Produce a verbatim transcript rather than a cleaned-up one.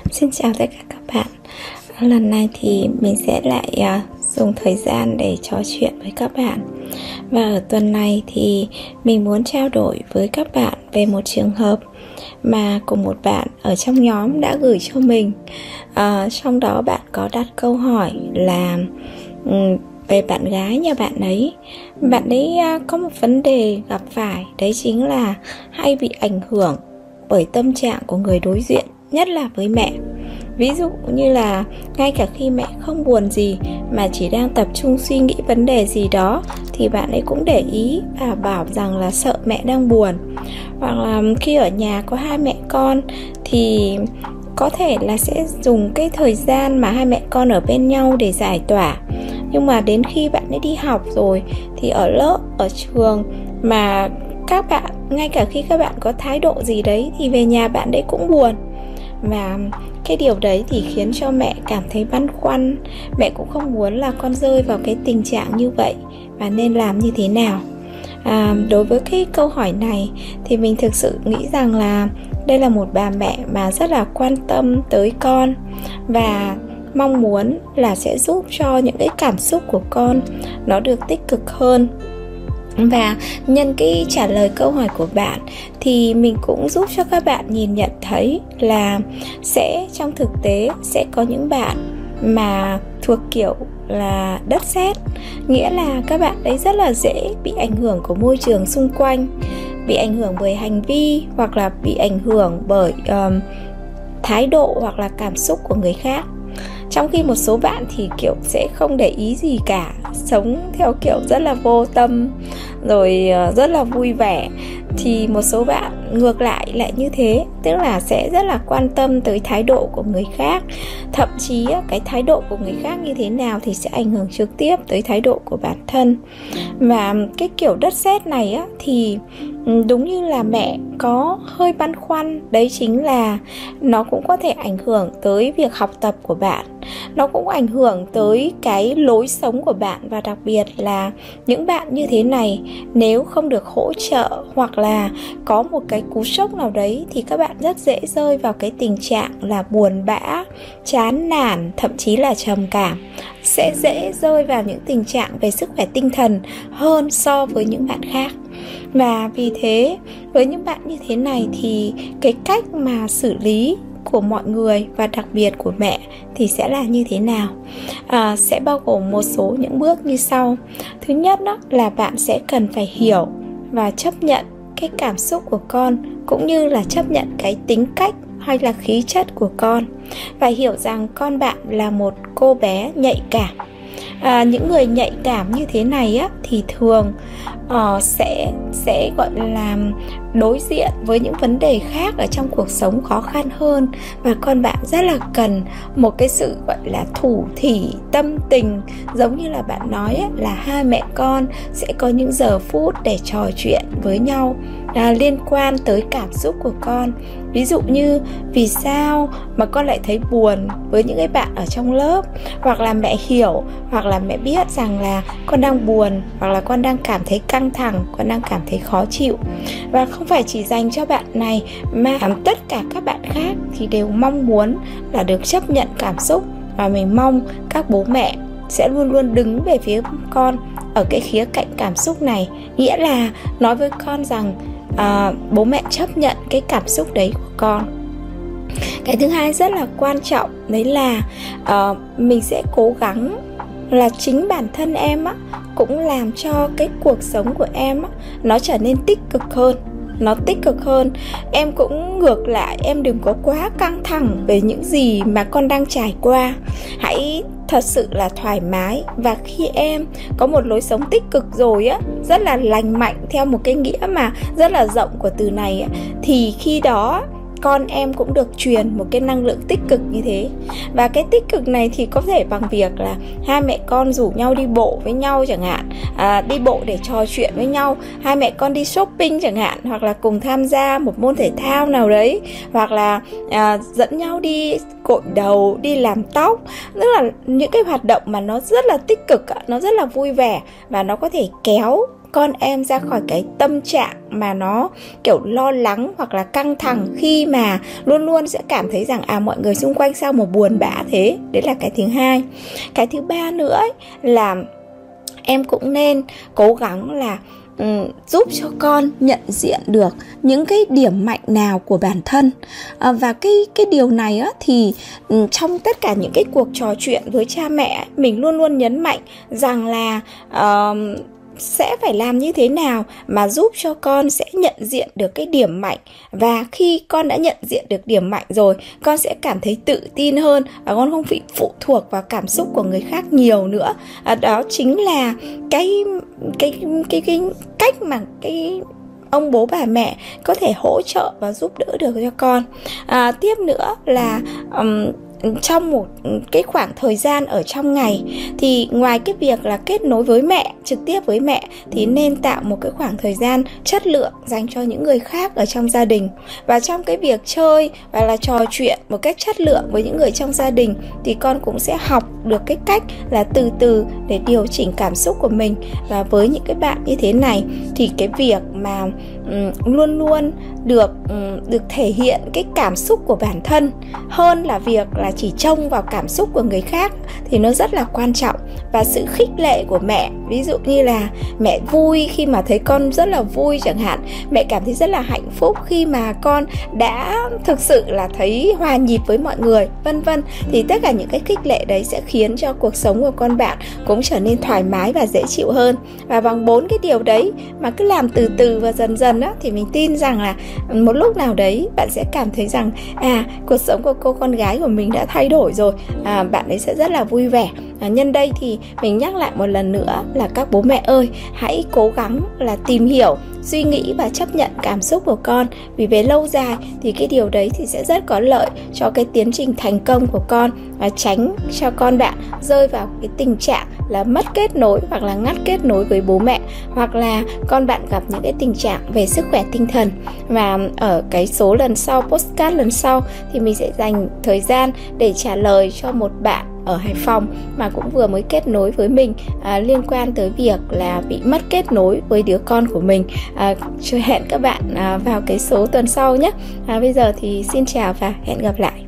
Xin chào tất cả các bạn. Lần này thì mình sẽ lại uh, dùng thời gian để trò chuyện với các bạn. Và ở tuần này thì mình muốn trao đổi với các bạn về một trường hợp mà cùng một bạn ở trong nhóm đã gửi cho mình. uh, Trong đó bạn có đặt câu hỏi là um, về bạn gái nhà bạn ấy. Bạn ấy uh, có một vấn đề gặp phải, đấy chính là hay bị ảnh hưởng bởi tâm trạng của người đối diện, nhất là với mẹ. Ví dụ như là ngay cả khi mẹ không buồn gì mà chỉ đang tập trung suy nghĩ vấn đề gì đó thì bạn ấy cũng để ý và bảo rằng là sợ mẹ đang buồn. Hoặc là khi ở nhà có hai mẹ con thì có thể là sẽ dùng cái thời gian mà hai mẹ con ở bên nhau để giải tỏa. Nhưng mà đến khi bạn ấy đi học rồi thì ở lớp, ở trường mà các bạn, ngay cả khi các bạn có thái độ gì đấy thì về nhà bạn ấy cũng buồn. Và cái điều đấy thì khiến cho mẹ cảm thấy băn khoăn. Mẹ cũng không muốn là con rơi vào cái tình trạng như vậy và nên làm như thế nào. à, Đối với cái câu hỏi này thì mình thực sự nghĩ rằng là đây là một bà mẹ mà rất là quan tâm tới con và mong muốn là sẽ giúp cho những cái cảm xúc của con nó được tích cực hơn. Và nhân cái trả lời câu hỏi của bạn thì mình cũng giúp cho các bạn nhìn nhận thấy là sẽ trong thực tế sẽ có những bạn mà thuộc kiểu là đất sét, nghĩa là các bạn ấy rất là dễ bị ảnh hưởng của môi trường xung quanh, bị ảnh hưởng bởi hành vi hoặc là bị ảnh hưởng bởi um, thái độ hoặc là cảm xúc của người khác. Trong khi một số bạn thì kiểu sẽ không để ý gì cả, sống theo kiểu rất là vô tâm, rồi rất là vui vẻ. Thì một số bạn ngược lại lại như thế, tức là sẽ rất là quan tâm tới thái độ của người khác. Thậm chí cái thái độ của người khác như thế nào thì sẽ ảnh hưởng trực tiếp tới thái độ của bản thân. Và cái kiểu đất sét này á, thì đúng như là mẹ có hơi băn khoăn, đấy chính là nó cũng có thể ảnh hưởng tới việc học tập của bạn. Nó cũng ảnh hưởng tới cái lối sống của bạn. Và đặc biệt là những bạn như thế này, nếu không được hỗ trợ hoặc là có một cái cú sốc nào đấy thì các bạn rất dễ rơi vào cái tình trạng là buồn bã, chán nản, thậm chí là trầm cảm. Sẽ dễ rơi vào những tình trạng về sức khỏe tinh thần hơn so với những bạn khác. Và vì thế, với những bạn như thế này thì cái cách mà xử lý của mọi người và đặc biệt của mẹ thì sẽ là như thế nào? À, sẽ bao gồm một số những bước như sau. Thứ nhất đó là bạn sẽ cần phải hiểu và chấp nhận cái cảm xúc của con, cũng như là chấp nhận cái tính cách hay là khí chất của con, và hiểu rằng con bạn là một cô bé nhạy cảm. À, những người nhạy cảm như thế này á, thì thường uh, sẽ sẽ gọi là đối diện với những vấn đề khác ở trong cuộc sống khó khăn hơn, và con bạn rất là cần một cái sự gọi là thủ thỉ tâm tình, giống như là bạn nói ấy, là hai mẹ con sẽ có những giờ phút để trò chuyện với nhau à, liên quan tới cảm xúc của con. Ví dụ như vì sao mà con lại thấy buồn với những cái bạn ở trong lớp, hoặc là mẹ hiểu, hoặc là mẹ biết rằng là con đang buồn, hoặc là con đang cảm thấy căng thẳng, con đang cảm thấy khó chịu. Và không phải chỉ dành cho bạn này mà tất cả các bạn khác thì đều mong muốn là được chấp nhận cảm xúc. Và mình mong các bố mẹ sẽ luôn luôn đứng về phía con ở cái khía cạnh cảm xúc này, nghĩa là nói với con rằng à, bố mẹ chấp nhận cái cảm xúc đấy của con. Cái thứ hai rất là quan trọng, đấy là uh, mình sẽ cố gắng là chính bản thân em á, cũng làm cho cái cuộc sống của em á, nó trở nên tích cực hơn. Nó tích cực hơn. Em cũng ngược lại, em đừng có quá căng thẳng về những gì mà con đang trải qua. Hãy thật sự là thoải mái. Và khi em có một lối sống tích cực rồi á, rất là lành mạnh theo một cái nghĩa mà rất là rộng của từ này á, thì khi đó con em cũng được truyền một cái năng lượng tích cực như thế. Và cái tích cực này thì có thể bằng việc là hai mẹ con rủ nhau đi bộ với nhau chẳng hạn, à, đi bộ để trò chuyện với nhau, hai mẹ con đi shopping chẳng hạn, hoặc là cùng tham gia một môn thể thao nào đấy, hoặc là à, dẫn nhau đi cội đầu, đi làm tóc. Tức là những cái hoạt động mà nó rất là tích cực, nó rất là vui vẻ, và nó có thể kéo con em ra khỏi cái tâm trạng mà nó kiểu lo lắng hoặc là căng thẳng, khi mà luôn luôn sẽ cảm thấy rằng à mọi người xung quanh sao mà buồn bã thế. Đấy là cái thứ hai. Cái thứ ba nữa ấy, là em cũng nên cố gắng là um, giúp cho con nhận diện được những cái điểm mạnh nào của bản thân. À, và cái cái điều này á, thì um, trong tất cả những cái cuộc trò chuyện với cha mẹ, mình luôn luôn nhấn mạnh rằng là uh, sẽ phải làm như thế nào mà giúp cho con sẽ nhận diện được cái điểm mạnh. Và khi con đã nhận diện được điểm mạnh rồi, con sẽ cảm thấy tự tin hơn và con không bị phụ thuộc vào cảm xúc của người khác nhiều nữa. À, đó chính là cái cái cái cái cách mà cái ông bố bà mẹ có thể hỗ trợ và giúp đỡ được cho con. À, tiếp nữa là um, trong một cái khoảng thời gian ở trong ngày, thì ngoài cái việc là kết nối với mẹ, trực tiếp với mẹ, thì nên tạo một cái khoảng thời gian chất lượng dành cho những người khác ở trong gia đình. Và trong cái việc chơi và là trò chuyện một cách chất lượng với những người trong gia đình, thì con cũng sẽ học được cái cách là từ từ để điều chỉnh cảm xúc của mình. Và với những cái bạn như thế này, thì cái việc mà um, luôn luôn được um, được thể hiện cái cảm xúc của bản thân hơn là việc là chỉ trông vào cảm xúc của người khác thì nó rất là quan trọng. Và sự khích lệ của mẹ, ví dụ như là mẹ vui khi mà thấy con rất là vui chẳng hạn, mẹ cảm thấy rất là hạnh phúc khi mà con đã thực sự là thấy hòa nhịp với mọi người, vân vân, thì tất cả những cái khích lệ đấy sẽ khiến cho cuộc sống của con bạn cũng trở nên thoải mái và dễ chịu hơn. Và bằng bốn cái điều đấy mà cứ làm từ từ và dần dần á, thì mình tin rằng là một lúc nào đấy bạn sẽ cảm thấy rằng à cuộc sống của cô con gái của mình đã thay đổi rồi, à, bạn ấy sẽ rất là vui vẻ. À, nhân đây thì mình nhắc lại một lần nữa là các bố mẹ ơi, hãy cố gắng là tìm hiểu, suy nghĩ và chấp nhận cảm xúc của con. Vì về lâu dài thì cái điều đấy thì sẽ rất có lợi cho cái tiến trình thành công của con, và tránh cho con bạn rơi vào cái tình trạng là mất kết nối hoặc là ngắt kết nối với bố mẹ, hoặc là con bạn gặp những cái tình trạng về sức khỏe tinh thần. Và ở cái số lần sau, podcast lần sau, thì mình sẽ dành thời gian để trả lời cho một bạn ở Hải Phòng mà cũng vừa mới kết nối với mình à, liên quan tới việc là bị mất kết nối với đứa con của mình. à, hẹn các bạn à, vào cái số tuần sau nhé. à, Bây giờ thì xin chào và hẹn gặp lại.